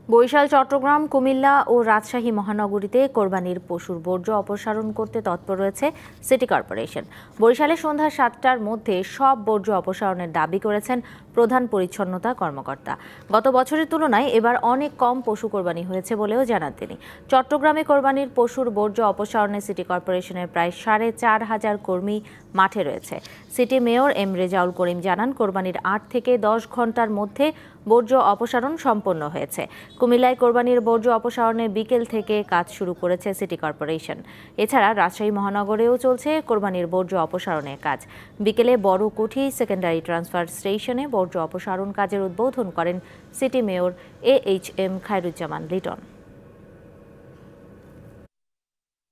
বরিশাল, চট্টগ্রাম, কুমিল্লা ও রাজশাহী মহানগরীতে কোরবানির পশুর বর্জ্য অপসারণ করতে তৎপর রয়েছে সিটি কর্পোরেশন। বরিশালে সন্ধ্যা ৭টার মধ্যে সব বর্জ্য অপসারণের দাবি করেছেন প্রধান পরিচ্ছন্নতা কর্মকর্তা। গত বছরের তুলনায় এবার অনেক কম পশু কোরবানি হয়েছে বলেও জানান তিনি। চট্টগ্রামে কোরবানির পশুর বর্জ্য অপসারণে সিটি কর্পোরেশনের প্রায় ৪,৫০০ কর্মী মাঠে রয়েছে। City mayor M Rezaul Karim জানান, কোরবানির ৮ থেকে ১০ ঘন্টার মধ্যে বর্জ্য অপসারণ সম্পন্ন হয়েছে। কুমিল্লায় কোরবানির বর্জ্য অপসারণে বিকেল থেকে কাজ শুরু করেছে সিটি কর্পোরেশন। এছাড়া রাজশাহী মহানগরেও চলছে কোরবানির বর্জ্য অপসারণের কাজ। বিকেলে বড় কুঠি সেকেন্ডারি ট্রান্সফার স্টেশনে বর্জ্য অপসারণ কাজের উদ্বোধন করেন city mayor AHM Khairuzzaman Liton.